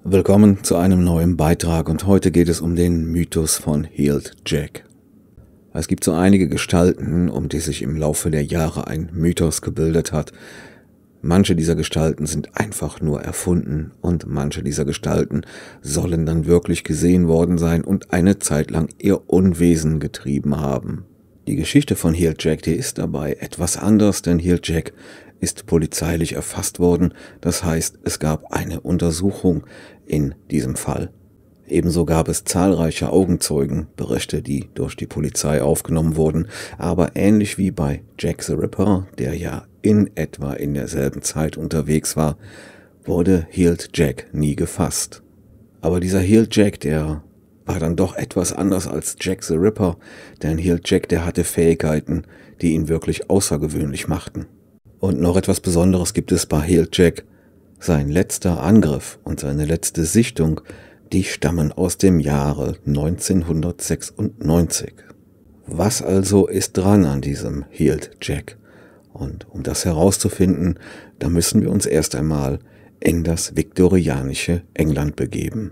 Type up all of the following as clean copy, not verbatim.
Willkommen zu einem neuen Beitrag und heute geht es um den Mythos von Healed Jack. Es gibt so einige Gestalten, um die sich im Laufe der Jahre ein Mythos gebildet hat. Manche dieser Gestalten sind einfach nur erfunden und manche dieser Gestalten sollen dann wirklich gesehen worden sein und eine Zeit lang ihr Unwesen getrieben haben. Die Geschichte von Healed Jack, die ist dabei etwas anders, denn Healed Jack ist polizeilich erfasst worden, das heißt, es gab eine Untersuchung in diesem Fall. Ebenso gab es zahlreiche Augenzeugenberichte, die durch die Polizei aufgenommen wurden, aber ähnlich wie bei Jack the Ripper, der ja in etwa in derselben Zeit unterwegs war, wurde Healed Jack nie gefasst. Aber dieser Healed Jack, der war dann doch etwas anders als Jack the Ripper, denn Healed Jack, der hatte Fähigkeiten, die ihn wirklich außergewöhnlich machten. Und noch etwas Besonderes gibt es bei Healed Jack. Sein letzter Angriff und seine letzte Sichtung, die stammen aus dem Jahre 1996. Was also ist dran an diesem Healed Jack? Und um das herauszufinden, da müssen wir uns erst einmal in das viktorianische England begeben.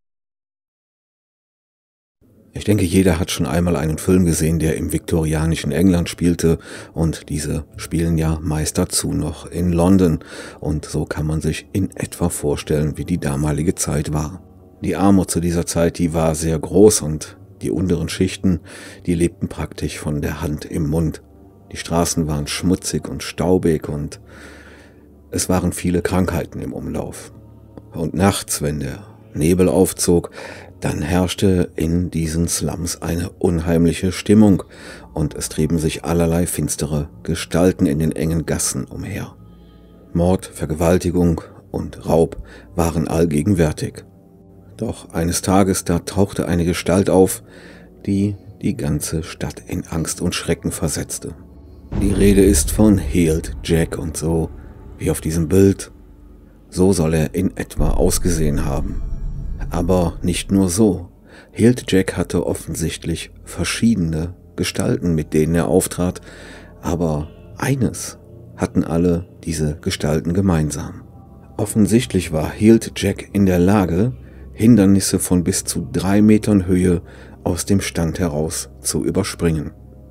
Ich denke, jeder hat schon einmal einen Film gesehen, der im viktorianischen England spielte, und diese spielen ja meist dazu noch in London, und so kann man sich in etwa vorstellen, wie die damalige Zeit war. Die Armut zu dieser Zeit, die war sehr groß und die unteren Schichten, die lebten praktisch von der Hand im Mund. Die Straßen waren schmutzig und staubig und es waren viele Krankheiten im Umlauf. Und nachts, wenn der Nebel aufzog, dann herrschte in diesen Slums eine unheimliche Stimmung und es trieben sich allerlei finstere Gestalten in den engen Gassen umher. Mord, Vergewaltigung und Raub waren allgegenwärtig. Doch eines Tages, da tauchte eine Gestalt auf, die die ganze Stadt in Angst und Schrecken versetzte. Die Rede ist von Healed Jack und so wie auf diesem Bild, so soll er in etwa ausgesehen haben. Aber nicht nur so. Healed Jack hatte offensichtlich verschiedene Gestalten, mit denen er auftrat, aber eines hatten alle diese Gestalten gemeinsam. Offensichtlich war Healed Jack in der Lage, Hindernisse von bis zu 3 Metern Höhe aus dem Stand heraus zu überspringen.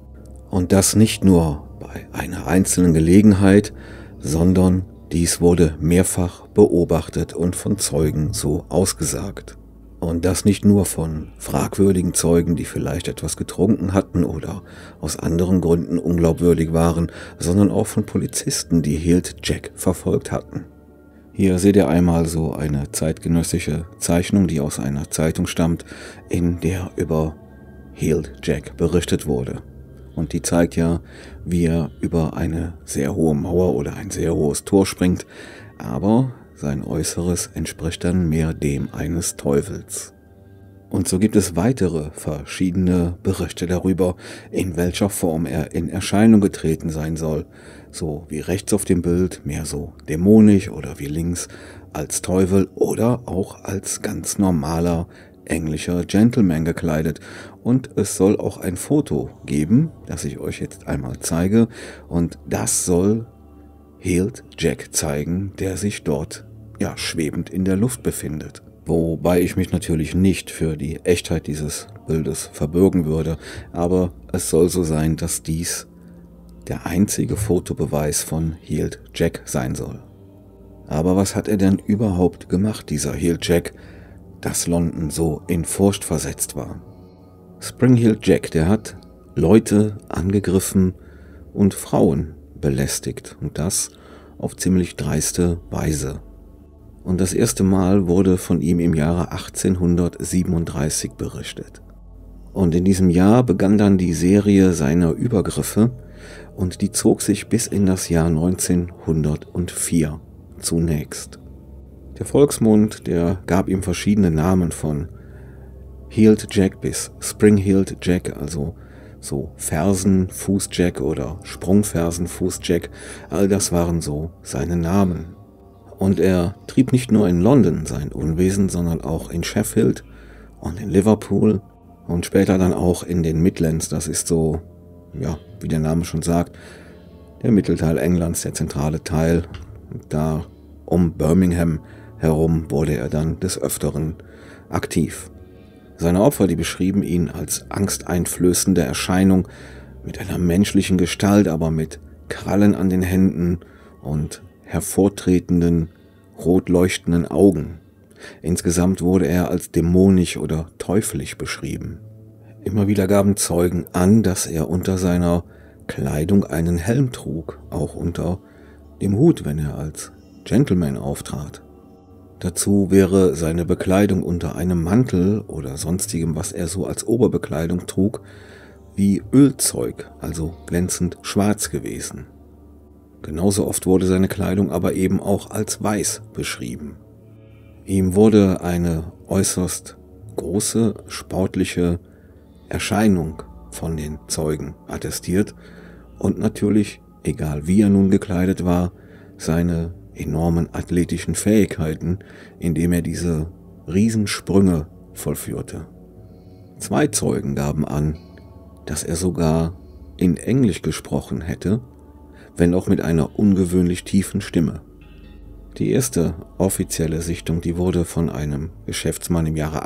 Und das nicht nur bei einer einzelnen Gelegenheit, sondern dies wurde mehrfach beobachtet und von Zeugen so ausgesagt. Und das nicht nur von fragwürdigen Zeugen, die vielleicht etwas getrunken hatten oder aus anderen Gründen unglaubwürdig waren, sondern auch von Polizisten, die Healed Jack verfolgt hatten. Hier seht ihr einmal so eine zeitgenössische Zeichnung, die aus einer Zeitung stammt, in der über Healed Jack berichtet wurde. Und die zeigt ja, wie er über eine sehr hohe Mauer oder ein sehr hohes Tor springt, aber sein Äußeres entspricht dann mehr dem eines Teufels. Und so gibt es weitere verschiedene Berichte darüber, in welcher Form er in Erscheinung getreten sein soll, so wie rechts auf dem Bild mehr so dämonisch oder wie links als Teufel oder auch als ganz normaler englischer Gentleman gekleidet. Und es soll auch ein Foto geben, das ich euch jetzt einmal zeige, und das soll Healed Jack zeigen, der sich dort schwebend in der Luft befindet. Wobei ich mich natürlich nicht für die Echtheit dieses Bildes verbürgen würde, aber es soll so sein, dass dies der einzige Fotobeweis von Healed Jack sein soll. Aber was hat er denn überhaupt gemacht, dieser Healed Jack, dass London so in Furcht versetzt war? Spring Healed Jack, der hat Leute angegriffen und Frauen belästigt, und das auf ziemlich dreiste Weise. Und das erste Mal wurde von ihm im Jahre 1837 berichtet. Und in diesem Jahr begann dann die Serie seiner Übergriffe und die zog sich bis in das Jahr 1904 zunächst. Der Volksmund, der gab ihm verschiedene Namen von Healed Jack bis Spring Healed Jack, also so Fersenfuß-Jack oder Sprungfersenfuß-Jack, all das waren so seine Namen. Und er trieb nicht nur in London sein Unwesen, sondern auch in Sheffield und in Liverpool und später dann auch in den Midlands. Das ist so, wie der Name schon sagt, der Mittelteil Englands, der zentrale Teil. Da um Birmingham herum wurde er dann des Öfteren aktiv. Seine Opfer, die beschrieben ihn als angsteinflößende Erscheinung mit einer menschlichen Gestalt, aber mit Krallen an den Händen und hervortretenden, rot leuchtenden Augen. Insgesamt wurde er als dämonisch oder teuflisch beschrieben. Immer wieder gaben Zeugen an, dass er unter seiner Kleidung einen Helm trug, auch unter dem Hut, wenn er als Gentleman auftrat. Dazu wäre seine Bekleidung unter einem Mantel oder sonstigem, was er so als Oberbekleidung trug, wie Ölzeug, also glänzend schwarz gewesen. Genauso oft wurde seine Kleidung aber eben auch als weiß beschrieben. Ihm wurde eine äußerst große, sportliche Erscheinung von den Zeugen attestiert und natürlich, egal wie er nun gekleidet war, seine enormen athletischen Fähigkeiten, indem er diese Riesensprünge vollführte. 2 Zeugen gaben an, dass er sogar in Englisch gesprochen hätte, wenn auch mit einer ungewöhnlich tiefen Stimme. Die erste offizielle Sichtung, die wurde von einem Geschäftsmann im Jahre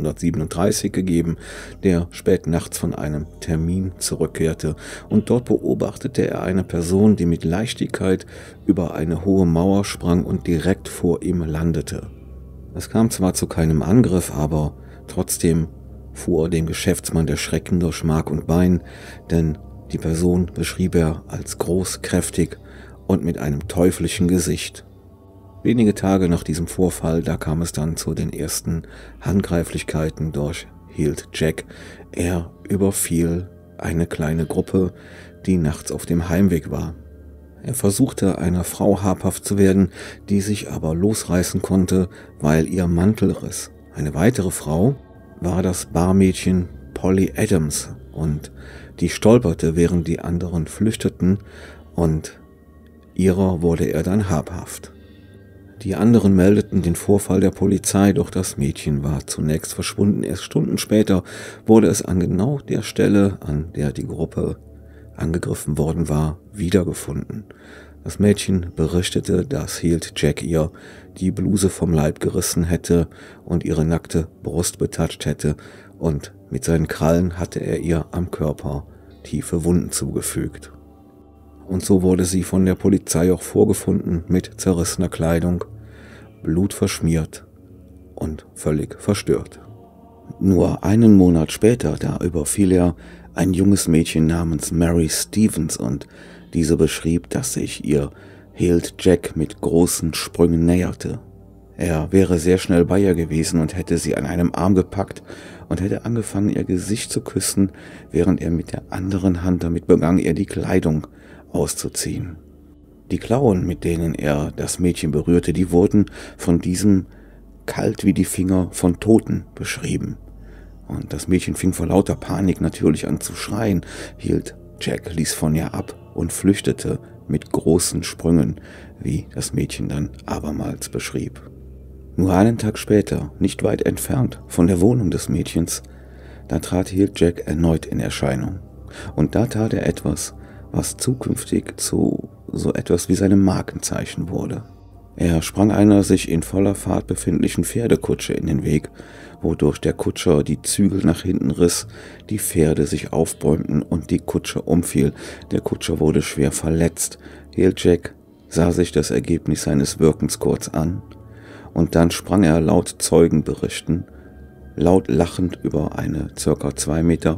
1837 gegeben, der spät nachts von einem Termin zurückkehrte, und dort beobachtete er eine Person, die mit Leichtigkeit über eine hohe Mauer sprang und direkt vor ihm landete. Es kam zwar zu keinem Angriff, aber trotzdem fuhr dem Geschäftsmann der Schrecken durch Mark und Bein, denn die Person beschrieb er als groß, kräftig und mit einem teuflischen Gesicht. Wenige Tage nach diesem Vorfall, da kam es dann zu den ersten Handgreiflichkeiten durch Healed Jack. Er überfiel eine kleine Gruppe, die nachts auf dem Heimweg war. Er versuchte, einer Frau habhaft zu werden, die sich aber losreißen konnte, weil ihr Mantel riss. Eine weitere Frau war das Barmädchen Polly Adams und die stolperte, während die anderen flüchteten, und ihrer wurde er dann habhaft. Die anderen meldeten den Vorfall der Polizei, doch das Mädchen war zunächst verschwunden. Erst Stunden später wurde es an genau der Stelle, an der die Gruppe angegriffen worden war, wiedergefunden. Das Mädchen berichtete, dass Healed Jack ihr die Bluse vom Leib gerissen hätte und ihre nackte Brust betatscht hätte, und mit seinen Krallen hatte er ihr am Körper tiefe Wunden zugefügt. Und so wurde sie von der Polizei auch vorgefunden mit zerrissener Kleidung, blutverschmiert und völlig verstört. Nur einen Monat später, da überfiel er ein junges Mädchen namens Mary Stevens, und diese beschrieb, dass sich ihr Healed Jack mit großen Sprüngen näherte. Er wäre sehr schnell bei ihr gewesen und hätte sie an einem Arm gepackt und hätte angefangen, ihr Gesicht zu küssen, während er mit der anderen Hand damit begann, ihr die Kleidung auszuziehen. Die Klauen, mit denen er das Mädchen berührte, die wurden von diesem kalt wie die Finger von Toten beschrieben. Und das Mädchen fing vor lauter Panik natürlich an zu schreien. Healed Jack ließ von ihr ab und flüchtete mit großen Sprüngen, wie das Mädchen dann abermals beschrieb. Nur einen Tag später, nicht weit entfernt von der Wohnung des Mädchens, da trat Healed Jack erneut in Erscheinung. Und da tat er etwas, was zukünftig zu so etwas wie seinem Markenzeichen wurde. Er sprang einer sich in voller Fahrt befindlichen Pferdekutsche in den Weg, wodurch der Kutscher die Zügel nach hinten riss, die Pferde sich aufbäumten und die Kutsche umfiel. Der Kutscher wurde schwer verletzt. Healed Jack sah sich das Ergebnis seines Wirkens kurz an, und dann sprang er laut Zeugenberichten, laut lachend über eine ca. 2,75 Meter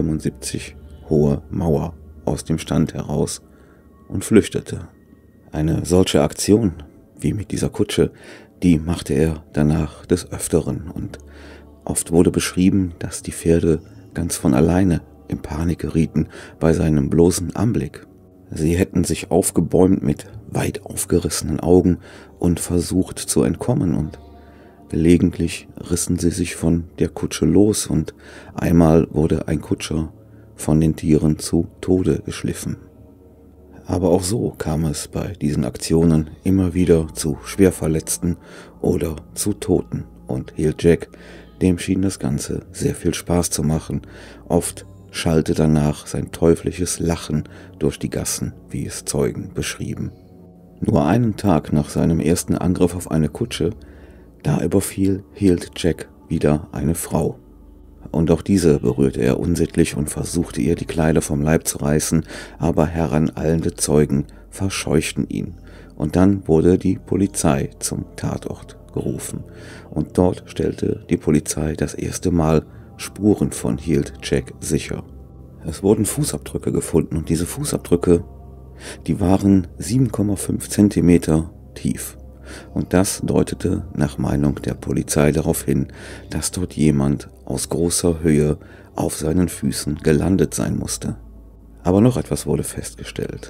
hohe Mauer aus dem Stand heraus und flüchtete. Eine solche Aktion, wie mit dieser Kutsche, die machte er danach des Öfteren, und oft wurde beschrieben, dass die Pferde ganz von alleine in Panik gerieten bei seinem bloßen Anblick. Sie hätten sich aufgebäumt mit weit aufgerissenen Augen und versucht zu entkommen, und gelegentlich rissen sie sich von der Kutsche los, und einmal wurde ein Kutscher von den Tieren zu Tode geschliffen. Aber auch so kam es bei diesen Aktionen immer wieder zu Schwerverletzten oder zu Toten, und Healed Jack, dem schien das Ganze sehr viel Spaß zu machen. Oft schallte danach sein teuflisches Lachen durch die Gassen, wie es Zeugen beschrieben. Nur einen Tag nach seinem ersten Angriff auf eine Kutsche Da überfiel Heald Jack wieder eine Frau. Und auch diese berührte er unsittlich und versuchte ihr die Kleider vom Leib zu reißen, aber heranallende Zeugen verscheuchten ihn. Und dann wurde die Polizei zum Tatort gerufen. Und dort stellte die Polizei das erste Mal Spuren von Heald Jack sicher. Es wurden Fußabdrücke gefunden und diese Fußabdrücke, die waren 7,5 Zentimeter tief. Und das deutete nach Meinung der Polizei darauf hin, dass dort jemand aus großer Höhe auf seinen Füßen gelandet sein musste. Aber noch etwas wurde festgestellt.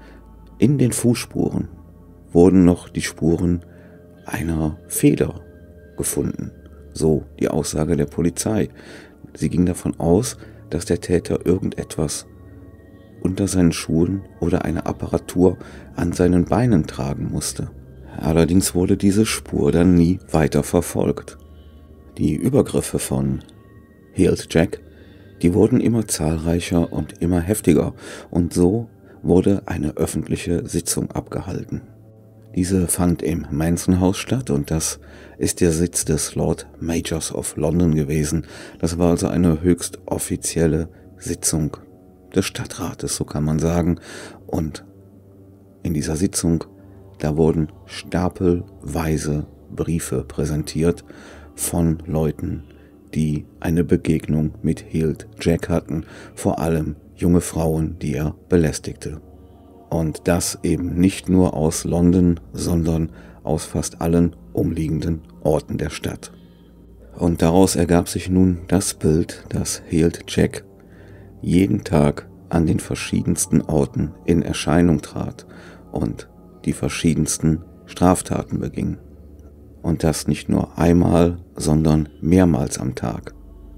In den Fußspuren wurden noch die Spuren einer Feder gefunden, so die Aussage der Polizei. Sie ging davon aus, dass der Täter irgendetwas unter seinen Schuhen oder eine Apparatur an seinen Beinen tragen musste. Allerdings wurde diese Spur dann nie weiter verfolgt. Die Übergriffe von Heald Jack, die wurden immer zahlreicher und immer heftiger und so wurde eine öffentliche Sitzung abgehalten. Diese fand im Mansion House statt und das ist der Sitz des Lord Mayors of London gewesen. Das war also eine höchst offizielle Sitzung des Stadtrates, so kann man sagen. Und in dieser Sitzung, da wurden stapelweise Briefe präsentiert von Leuten, die eine Begegnung mit Heald Jack hatten, vor allem junge Frauen, die er belästigte. Und das eben nicht nur aus London, sondern aus fast allen umliegenden Orten der Stadt. Und daraus ergab sich nun das Bild, dass Heald Jack jeden Tag an den verschiedensten Orten in Erscheinung trat und die verschiedensten Straftaten beging. Und das nicht nur einmal, sondern mehrmals am Tag.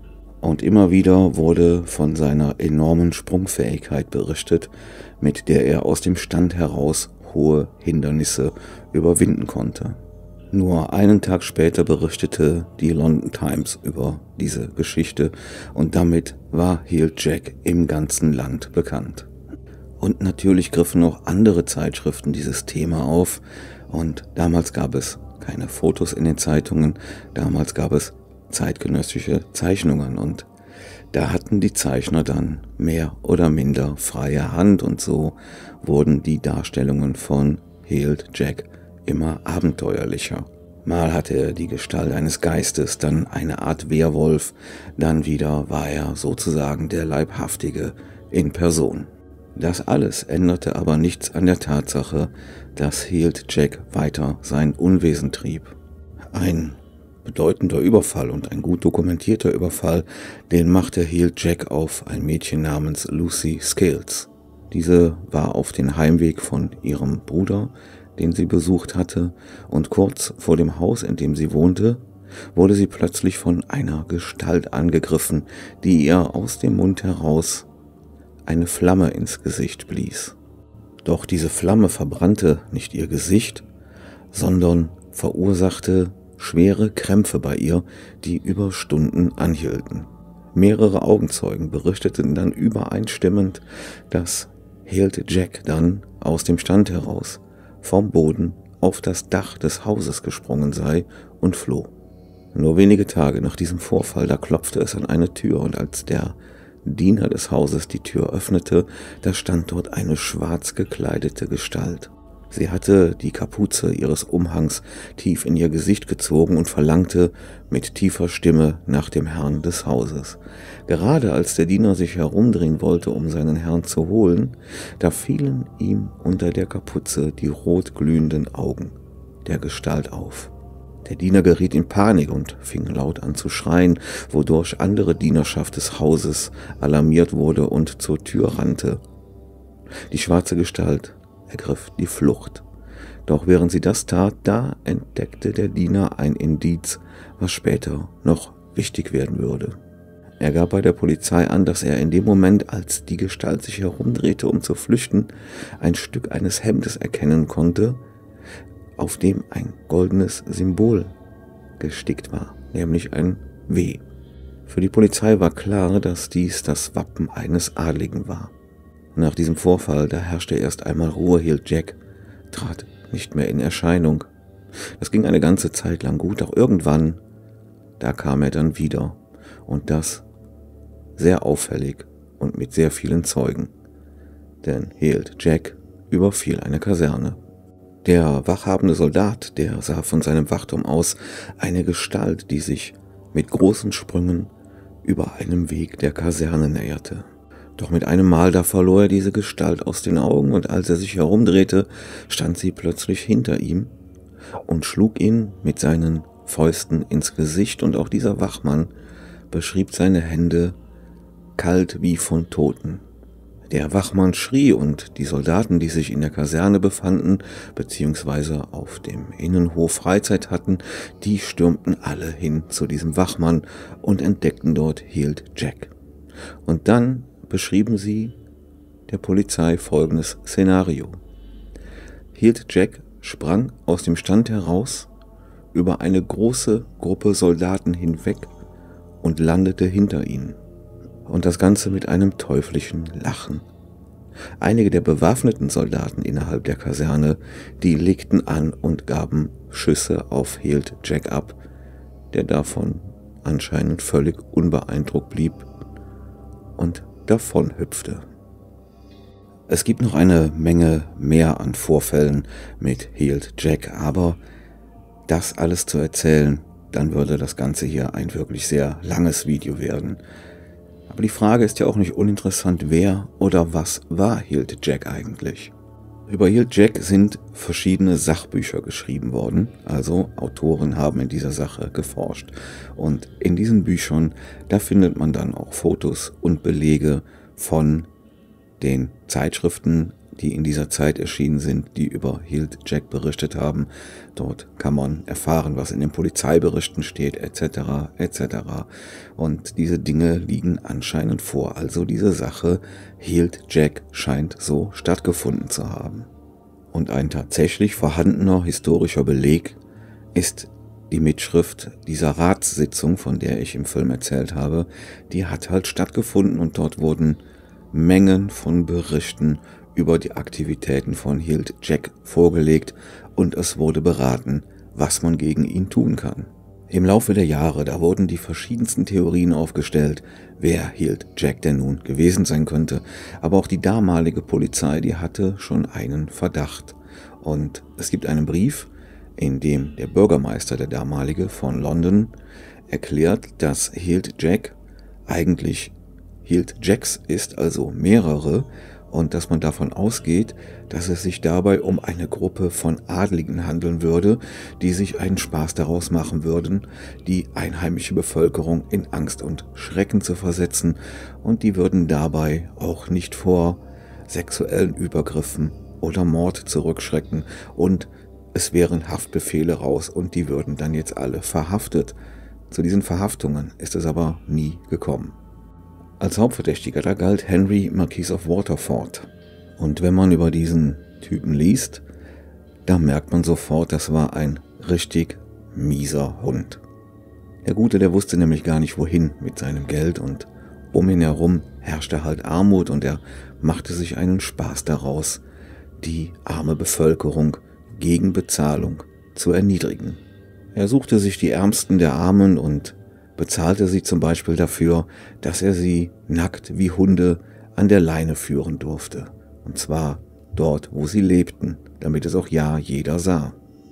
Und immer wieder wurde von seiner enormen Sprungfähigkeit berichtet, mit der er aus dem Stand heraus hohe Hindernisse überwinden konnte. Nur einen Tag später berichtete die London Times über diese Geschichte und damit war Heald Jack im ganzen Land bekannt. Und natürlich griffen auch andere Zeitschriften dieses Thema auf und damals gab es keine Fotos in den Zeitungen, damals gab es zeitgenössische Zeichnungen und da hatten die Zeichner dann mehr oder minder freie Hand und so wurden die Darstellungen von Heald Jack immer abenteuerlicher. Mal hatte er die Gestalt eines Geistes, dann eine Art Werwolf, dann wieder war er sozusagen der Leibhaftige in Person. Das alles änderte aber nichts an der Tatsache, dass Heald Jack weiter sein Unwesen trieb. Ein bedeutender Überfall und ein gut dokumentierter Überfall, den machte Heald Jack auf ein Mädchen namens Lucy Scales. Diese war auf den Heimweg von ihrem Bruder, den sie besucht hatte, und kurz vor dem Haus, in dem sie wohnte, wurde sie plötzlich von einer Gestalt angegriffen, die ihr aus dem Mund heraus eine Flamme ins Gesicht blies. Doch diese Flamme verbrannte nicht ihr Gesicht, sondern verursachte schwere Krämpfe bei ihr, die über Stunden anhielten. Mehrere Augenzeugen berichteten dann übereinstimmend, dass Heald Jack dann aus dem Stand heraus vom Boden auf das Dach des Hauses gesprungen sei und floh. Nur wenige Tage nach diesem Vorfall, da klopfte es an eine Tür und als der Diener des Hauses die Tür öffnete, da stand dort eine schwarz gekleidete Gestalt. Sie hatte die Kapuze ihres Umhangs tief in ihr Gesicht gezogen und verlangte mit tiefer Stimme nach dem Herrn des Hauses. Gerade als der Diener sich herumdrehen wollte, um seinen Herrn zu holen, da fielen ihm unter der Kapuze die rot glühenden Augen der Gestalt auf. Der Diener geriet in Panik und fing laut an zu schreien, wodurch andere Dienerschaft des Hauses alarmiert wurde und zur Tür rannte. Die schwarze Gestalt ergriff die Flucht. Doch während sie das tat, da entdeckte der Diener ein Indiz, was später noch wichtig werden würde. Er gab bei der Polizei an, dass er in dem Moment, als die Gestalt sich herumdrehte, um zu flüchten, ein Stück eines Hemdes erkennen konnte, auf dem ein goldenes Symbol gestickt war, nämlich ein W. Für die Polizei war klar, dass dies das Wappen eines Adligen war. Nach diesem Vorfall, da herrschte erst einmal Ruhe. Heald Jack trat nicht mehr in Erscheinung. Das ging eine ganze Zeit lang gut, doch irgendwann, da kam er dann wieder. Und das sehr auffällig und mit sehr vielen Zeugen. Denn Heald Jack überfiel eine Kaserne. Der wachhabende Soldat, der sah von seinem Wachturm aus eine Gestalt, die sich mit großen Sprüngen über einem Weg der Kaserne näherte. Doch mit einem Mal da verlor er diese Gestalt aus den Augen, und als er sich herumdrehte, stand sie plötzlich hinter ihm und schlug ihn mit seinen Fäusten ins Gesicht, und auch dieser Wachmann beschrieb seine Hände kalt wie von Toten. Der Wachmann schrie, und die Soldaten, die sich in der Kaserne befanden, beziehungsweise auf dem Innenhof Freizeit hatten, die stürmten alle hin zu diesem Wachmann und entdeckten dort Heald Jack. Und dann beschrieben sie der Polizei folgendes Szenario. Heald Jack sprang aus dem Stand heraus, über eine große Gruppe Soldaten hinweg und landete hinter ihnen. Und das Ganze mit einem teuflischen Lachen. Einige der bewaffneten Soldaten innerhalb der Kaserne, die legten an und gaben Schüsse auf Heald Jack ab, der davon anscheinend völlig unbeeindruckt blieb und davon hüpfte. Es gibt noch eine Menge mehr an Vorfällen mit Heald Jack, aber das alles zu erzählen, dann würde das Ganze hier ein wirklich sehr langes Video werden. Aber die Frage ist ja auch nicht uninteressant, wer oder was war Heald Jack eigentlich? Über Heald Jack sind verschiedene Sachbücher geschrieben worden, also Autoren haben in dieser Sache geforscht. Und in diesen Büchern, da findet man dann auch Fotos und Belege von den Zeitschriften, die in dieser Zeit erschienen sind, die über Heald Jack berichtet haben. Dort kann man erfahren, was in den Polizeiberichten steht, etc. etc. Und diese Dinge liegen anscheinend vor. Also diese Sache Heald Jack scheint so stattgefunden zu haben. Und ein tatsächlich vorhandener historischer Beleg ist die Mitschrift dieser Ratssitzung, von der ich im Film erzählt habe. Die hat halt stattgefunden, und dort wurden Mengen von Berichten über die Aktivitäten von Heald Jack vorgelegt, und es wurde beraten, was man gegen ihn tun kann. Im Laufe der Jahre, da wurden die verschiedensten Theorien aufgestellt, wer Heald Jack denn nun gewesen sein könnte, aber auch die damalige Polizei, die hatte schon einen Verdacht. Und es gibt einen Brief, in dem der Bürgermeister, der damalige von London, erklärt, dass Heald Jack eigentlich Heald Jacks ist, also mehrere, und dass man davon ausgeht, dass es sich dabei um eine Gruppe von Adligen handeln würde, die sich einen Spaß daraus machen würden, die einheimische Bevölkerung in Angst und Schrecken zu versetzen, und die würden dabei auch nicht vor sexuellen Übergriffen oder Mord zurückschrecken, und es wären Haftbefehle raus und die würden dann jetzt alle verhaftet. Zu diesen Verhaftungen ist es aber nie gekommen. Als Hauptverdächtiger, da galt Henry, Marquis of Waterford. Und wenn man über diesen Typen liest, da merkt man sofort, das war ein richtig mieser Hund. Der Gute, der wusste nämlich gar nicht wohin mit seinem Geld, und um ihn herum herrschte halt Armut, und er machte sich einen Spaß daraus, die arme Bevölkerung gegen Bezahlung zu erniedrigen. Er suchte sich die Ärmsten der Armen und bezahlte sie zum Beispiel dafür, dass er sie nackt wie Hunde an der Leine führen durfte. Und zwar dort, wo sie lebten, damit es auch ja jeder sah.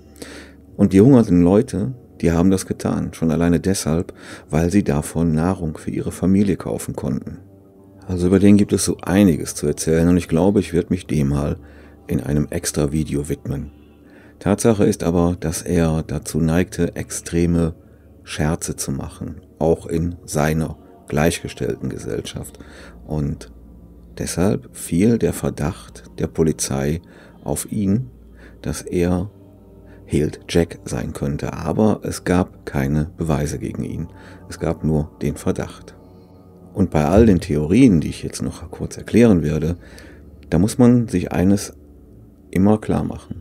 Und die hungernden Leute, die haben das getan, schon alleine deshalb, weil sie davon Nahrung für ihre Familie kaufen konnten. Also über den gibt es so einiges zu erzählen, und ich glaube, ich werde mich dem mal in einem extra Video widmen. Tatsache ist aber, dass er dazu neigte, extreme Scherze zu machen, auch in seiner gleichgestellten Gesellschaft. Und deshalb fiel der Verdacht der Polizei auf ihn, dass er Heald Jack sein könnte. Aber es gab keine Beweise gegen ihn. Es gab nur den Verdacht. Und bei all den Theorien, die ich jetzt noch kurz erklären werde, da muss man sich eines immer klar machen.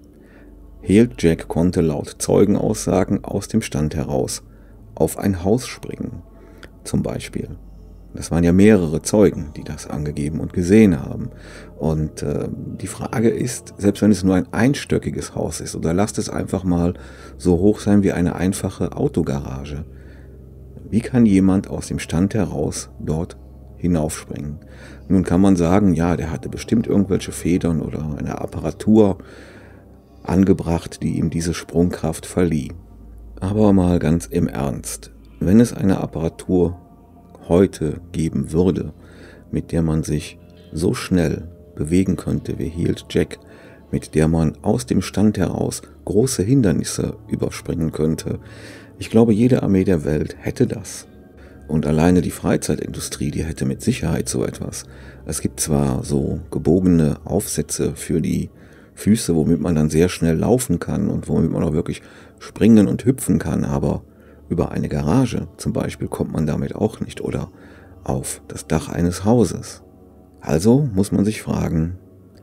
Heald Jack konnte laut Zeugenaussagen aus dem Stand heraus auf ein Haus springen, zum Beispiel. Das waren ja mehrere Zeugen, die das angegeben und gesehen haben. Und die Frage ist, selbst wenn es nur ein einstöckiges Haus ist, oder lasst es einfach mal so hoch sein wie eine einfache Autogarage, wie kann jemand aus dem Stand heraus dort hinaufspringen? Nun kann man sagen, ja, der hatte bestimmt irgendwelche Federn oder eine Apparatur angebracht, die ihm diese Sprungkraft verlieh. Aber mal ganz im Ernst, wenn es eine Apparatur heute geben würde, mit der man sich so schnell bewegen könnte wie Healed Jack, mit der man aus dem Stand heraus große Hindernisse überspringen könnte. Ich glaube, jede Armee der Welt hätte das. Und alleine die Freizeitindustrie, die hätte mit Sicherheit so etwas. Es gibt zwar so gebogene Aufsätze für die Füße, womit man dann sehr schnell laufen kann und womit man auch wirklich springen und hüpfen kann, aber über eine Garage zum Beispiel kommt man damit auch nicht oder auf das Dach eines Hauses. Also muss man sich fragen,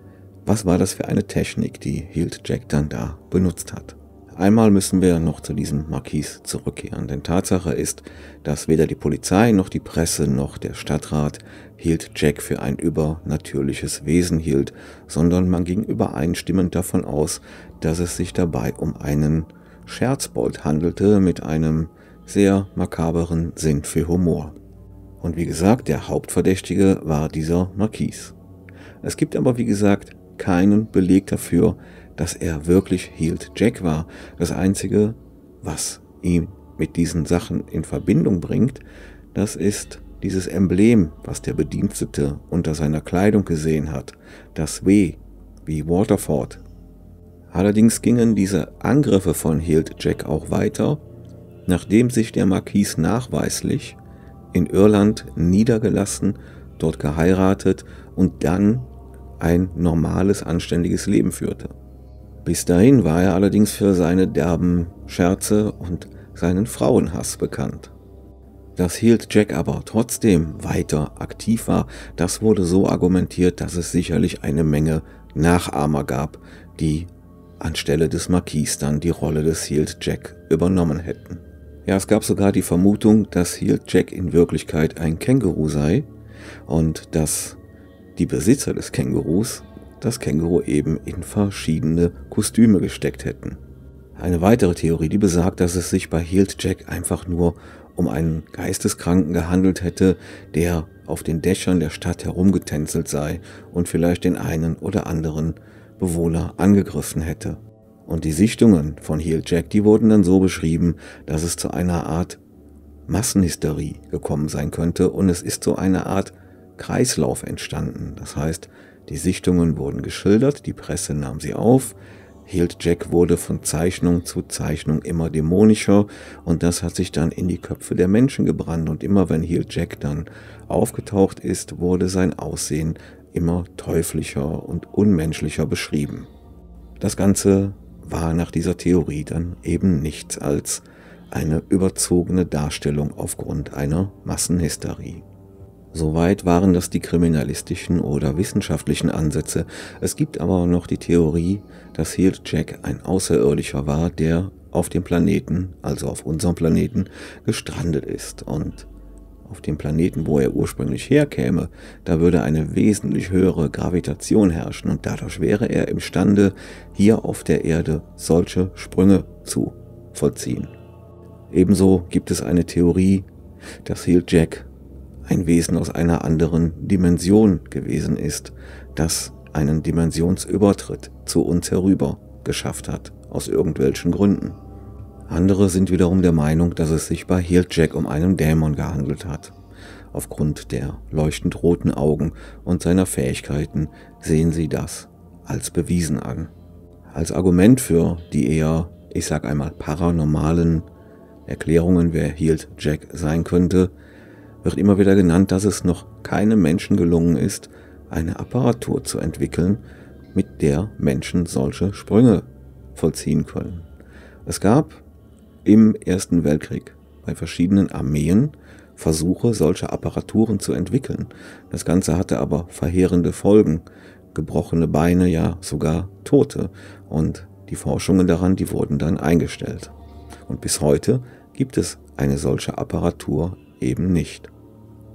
was war das für eine Technik, die Healed Jack dann da benutzt hat? Einmal müssen wir noch zu diesem Marquis zurückkehren, denn Tatsache ist, dass weder die Polizei noch die Presse noch der Stadtrat Healed Jack für ein übernatürliches Wesen hielt, sondern man ging übereinstimmend davon aus, dass es sich dabei um einen Scherzbold handelte mit einem sehr makaberen Sinn für Humor. Und wie gesagt, der Hauptverdächtige war dieser Marquis. Es gibt aber, wie gesagt, keinen Beleg dafür, dass er wirklich Healed Jack war. Das Einzige, was ihn mit diesen Sachen in Verbindung bringt, das ist dieses Emblem, was der Bedienstete unter seiner Kleidung gesehen hat, das W wie Waterford. Allerdings gingen diese Angriffe von Healed Jack auch weiter, nachdem sich der Marquis nachweislich in Irland niedergelassen, dort geheiratet und dann ein normales, anständiges Leben führte. Bis dahin war er allerdings für seine derben Scherze und seinen Frauenhass bekannt. Dass Healed Jack aber trotzdem weiter aktiv war, das wurde so argumentiert, dass es sicherlich eine Menge Nachahmer gab, die anstelle des Marquis dann die Rolle des Healed Jack übernommen hätten. Ja, es gab sogar die Vermutung, dass Healed Jack in Wirklichkeit ein Känguru sei und dass die Besitzer des Kängurus das Känguru eben in verschiedene Kostüme gesteckt hätten. Eine weitere Theorie, die besagt, dass es sich bei Healed Jack einfach nur um einen Geisteskranken gehandelt hätte, der auf den Dächern der Stadt herumgetänzelt sei und vielleicht den einen oder anderen Bewohner angegriffen hätte. Und die Sichtungen von Healed Jack, die wurden dann so beschrieben, dass es zu einer Art Massenhysterie gekommen sein könnte und es ist so eine Art Kreislauf entstanden. Das heißt, die Sichtungen wurden geschildert, die Presse nahm sie auf, Healed Jack wurde von Zeichnung zu Zeichnung immer dämonischer und das hat sich dann in die Köpfe der Menschen gebrannt und immer wenn Healed Jack dann aufgetaucht ist, wurde sein Aussehen immer teuflischer und unmenschlicher beschrieben. Das Ganze war nach dieser Theorie dann eben nichts als eine überzogene Darstellung aufgrund einer Massenhysterie. Soweit waren das die kriminalistischen oder wissenschaftlichen Ansätze. Es gibt aber noch die Theorie, dass Healed Jack ein Außerirdischer war, der auf dem Planeten, also auf unserem Planeten, gestrandet ist. Und auf dem Planeten, wo er ursprünglich herkäme, da würde eine wesentlich höhere Gravitation herrschen und dadurch wäre er imstande, hier auf der Erde solche Sprünge zu vollziehen. Ebenso gibt es eine Theorie, dass Healed Jack ein Wesen aus einer anderen Dimension gewesen ist, das einen Dimensionsübertritt zu uns herüber geschafft hat, aus irgendwelchen Gründen. Andere sind wiederum der Meinung, dass es sich bei Healed Jack um einen Dämon gehandelt hat. Aufgrund der leuchtend roten Augen und seiner Fähigkeiten sehen sie das als bewiesen an. Als Argument für die eher, ich sag einmal, paranormalen Erklärungen, wer Healed Jack sein könnte, wird immer wieder genannt, dass es noch keinem Menschen gelungen ist, eine Apparatur zu entwickeln, mit der Menschen solche Sprünge vollziehen können. Es gab im Ersten Weltkrieg bei verschiedenen Armeen Versuche, solche Apparaturen zu entwickeln. Das Ganze hatte aber verheerende Folgen, gebrochene Beine, ja sogar Tote. Und die Forschungen daran, die wurden dann eingestellt. Und bis heute gibt es eine solche Apparatur eben nicht.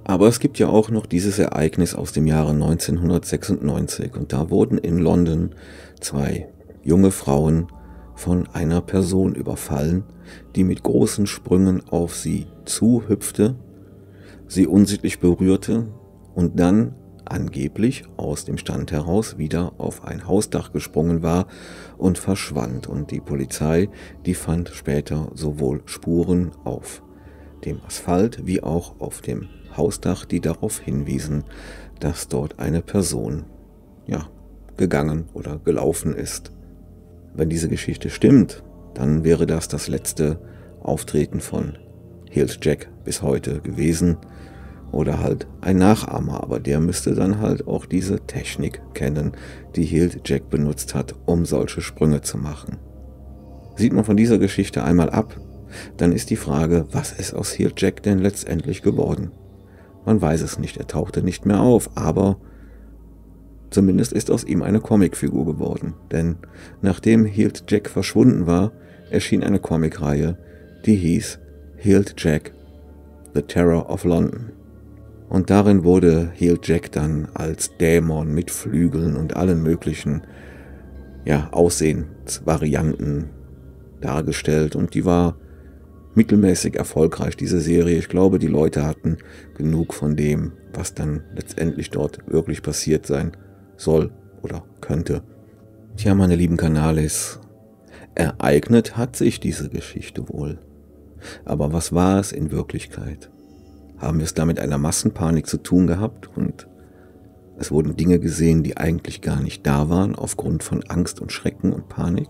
Aber es gibt ja auch noch dieses Ereignis aus dem Jahre 1996 und da wurden in London 2 junge Frauen von einer Person überfallen, die mit großen Sprüngen auf sie zuhüpfte, sie unsittlich berührte und dann angeblich aus dem Stand heraus wieder auf ein Hausdach gesprungen war und verschwand. Und die Polizei, die fand später sowohl Spuren auf dem Asphalt wie auch auf dem Hausdach, die darauf hinwiesen, dass dort eine Person, ja, gegangen oder gelaufen ist. Wenn diese Geschichte stimmt, dann wäre das letzte Auftreten von Healed Jack bis heute gewesen. Oder halt ein Nachahmer, aber der müsste dann halt auch diese Technik kennen, die Healed Jack benutzt hat, um solche Sprünge zu machen. Sieht man von dieser Geschichte einmal ab, dann ist die Frage, was ist aus Healed Jack denn letztendlich geworden? Man weiß es nicht, er tauchte nicht mehr auf, aber zumindest ist aus ihm eine Comicfigur geworden. Denn nachdem Healed Jack verschwunden war, erschien eine Comicreihe, die hieß Healed Jack, The Terror of London. Und darin wurde Healed Jack dann als Dämon mit Flügeln und allen möglichen, ja, Aussehensvarianten dargestellt. Und die war mittelmäßig erfolgreich, diese Serie. Ich glaube, die Leute hatten genug von dem, was dann letztendlich dort wirklich passiert sein soll oder könnte. Tja, meine lieben Kanalis, ereignet hat sich diese Geschichte wohl. Aber was war es in Wirklichkeit? Haben wir es da mit einer Massenpanik zu tun gehabt und es wurden Dinge gesehen, die eigentlich gar nicht da waren, aufgrund von Angst und Schrecken und Panik?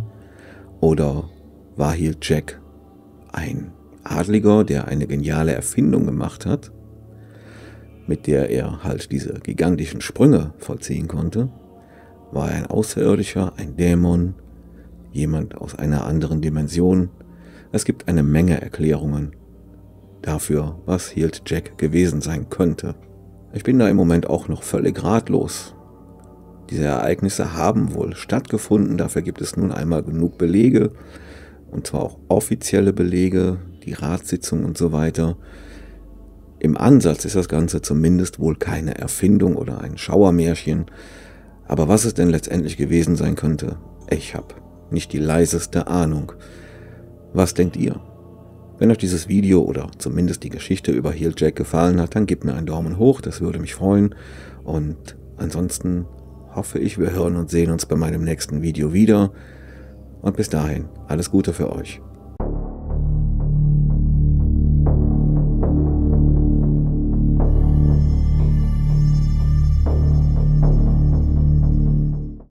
Oder war Healed Jack ein Adliger, der eine geniale Erfindung gemacht hat, mit der er halt diese gigantischen Sprünge vollziehen konnte? War er ein Außerirdischer, ein Dämon, jemand aus einer anderen Dimension? Es gibt eine Menge Erklärungen dafür, was Healed Jack gewesen sein könnte. Ich bin da im Moment auch noch völlig ratlos. Diese Ereignisse haben wohl stattgefunden, dafür gibt es nun einmal genug Belege, und zwar auch offizielle Belege, die Ratssitzung und so weiter. Im Ansatz ist das Ganze zumindest wohl keine Erfindung oder ein Schauermärchen, aber was es denn letztendlich gewesen sein könnte, ich habe nicht die leiseste Ahnung. Was denkt ihr? Wenn euch dieses Video oder zumindest die Geschichte über Healed Jack gefallen hat, dann gebt mir einen Daumen hoch, das würde mich freuen. Und ansonsten hoffe ich, wir hören und sehen uns bei meinem nächsten Video wieder. Und bis dahin, alles Gute für euch.